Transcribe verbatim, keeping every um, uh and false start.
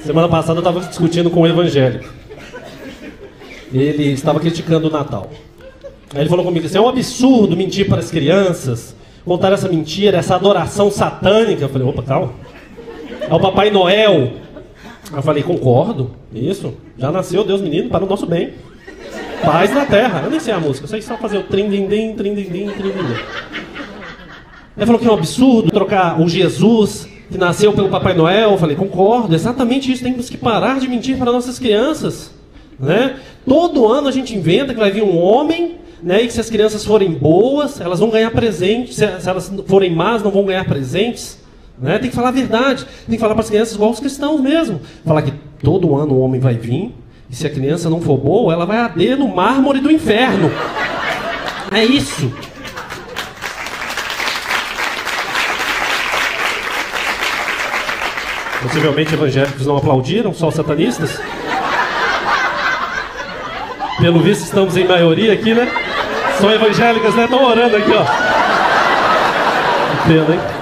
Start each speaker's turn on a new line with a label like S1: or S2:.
S1: Semana passada eu estava discutindo com um evangélico. Ele estava criticando o Natal. Aí ele falou comigo assim, é um absurdo mentir para as crianças, contar essa mentira, essa adoração satânica. Eu falei, opa, calma. É o Papai Noel. Eu falei, concordo, isso. Já nasceu Deus menino para o nosso bem. Paz na terra. Eu nem sei a música, eu sei só fazer o trindim-dim, trindim-dim, trindim-dim. Ele falou que é um absurdo trocar o Jesus que nasceu pelo Papai Noel. Eu falei, concordo, exatamente isso. Temos que parar de mentir para nossas crianças, né? Todo ano a gente inventa que vai vir um homem, né, e que se as crianças forem boas, elas vão ganhar presentes. Se, se elas forem más, não vão ganhar presentes, né? Tem que falar a verdade. Tem que falar para as crianças igual os cristãos mesmo. Falar que todo ano o homem vai vir, e se a criança não for boa, ela vai arder no mármore do inferno. É isso. Possivelmente evangélicos não aplaudiram, só os satanistas. Pelo visto estamos em maioria aqui, né? São evangélicas, né? Estão orando aqui, ó. Que pena, hein?